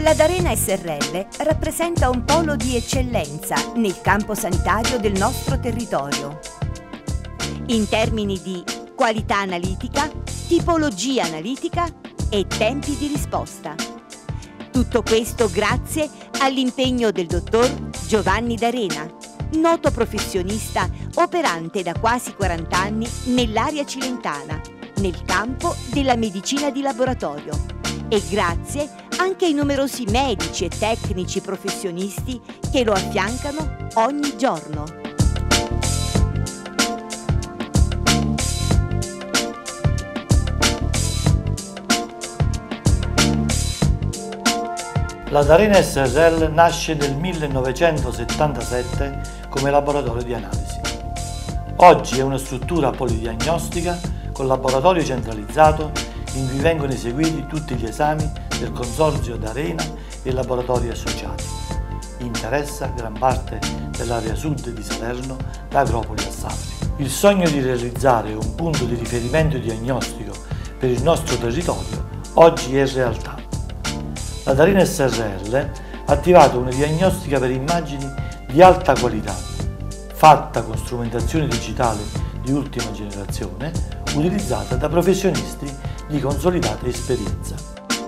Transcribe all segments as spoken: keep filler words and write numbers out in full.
La D'Arena S R L rappresenta un polo di eccellenza nel campo sanitario del nostro territorio. In termini di qualità analitica, tipologia analitica e tempi di risposta. Tutto questo grazie all'impegno del dottor Giovanni D'Arena, noto professionista operante da quasi quaranta anni nell'area cilentana, nel campo della medicina di laboratorio, e grazie anche ai numerosi medici e tecnici professionisti che lo affiancano ogni giorno. La D'Arena S R L nasce nel millenovecentosettantasette come laboratorio di analisi. Oggi è una struttura polidiagnostica con laboratorio centralizzato in cui vengono eseguiti tutti gli esami del consorzio D'Arena e laboratori associati. Interessa gran parte dell'area sud di Salerno, da Agropoli a Sapri. Il sogno di realizzare un punto di riferimento diagnostico per il nostro territorio oggi è realtà. La D'Arena S R L ha attivato una diagnostica per immagini di alta qualità, fatta con strumentazione digitale di ultima generazione, utilizzata da professionisti di consolidata esperienza.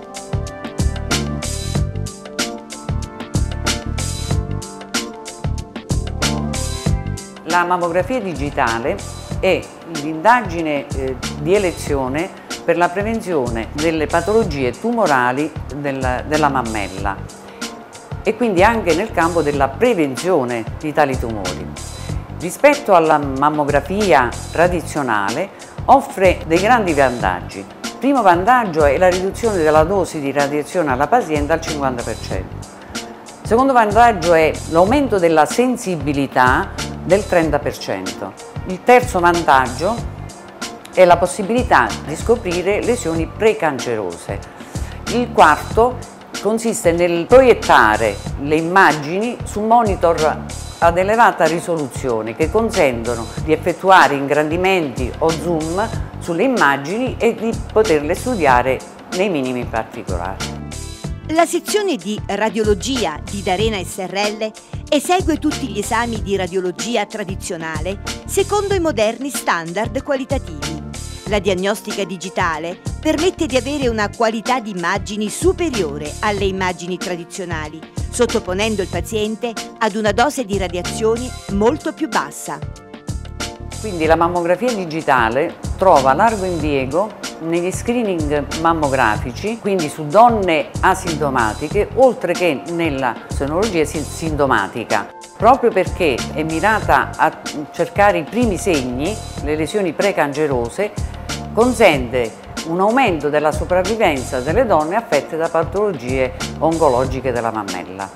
La mammografia digitale è l'indagine eh, di elezione per la prevenzione delle patologie tumorali della, della mammella e quindi anche nel campo della prevenzione di tali tumori. Rispetto alla mammografia tradizionale offre dei grandi vantaggi. Il primo vantaggio è la riduzione della dose di radiazione alla paziente al cinquanta per cento. Il secondo vantaggio è l'aumento della sensibilità del trenta per cento. Il terzo vantaggio è la possibilità di scoprire lesioni precancerose. Il quarto consiste nel proiettare le immagini su monitor ad elevata risoluzione che consentono di effettuare ingrandimenti o zoom sulle immagini e di poterle studiare nei minimi particolari. La sezione di radiologia di D'Arena S R L esegue tutti gli esami di radiologia tradizionale secondo i moderni standard qualitativi. La diagnostica digitale permette di avere una qualità di immagini superiore alle immagini tradizionali, sottoponendo il paziente ad una dose di radiazioni molto più bassa. Quindi la mammografia digitale trova largo impiego negli screening mammografici, quindi su donne asintomatiche, oltre che nella sonologia sintomatica, proprio perché è mirata a cercare i primi segni, le lesioni precancerose, consente un aumento della sopravvivenza delle donne affette da patologie oncologiche della mammella.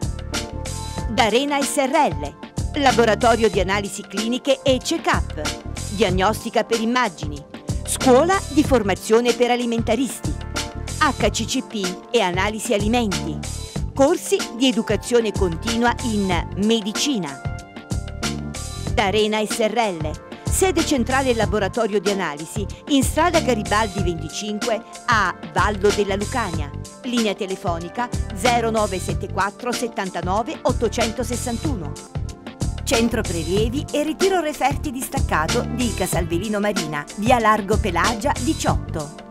D'Arena S R L, laboratorio di analisi cliniche e check-up, diagnostica per immagini, scuola di formazione per alimentaristi, H C C P e analisi alimenti, corsi di educazione continua in medicina. D'Arena S R L, sede centrale laboratorio di analisi in strada Garibaldi venticinque a Vallo della Lucania, linea telefonica zero nove sette quattro settantanove ottocentosessantuno. Centro prelievi e ritiro referti distaccato di Casalverino Marina, via Largo Pelagia diciotto.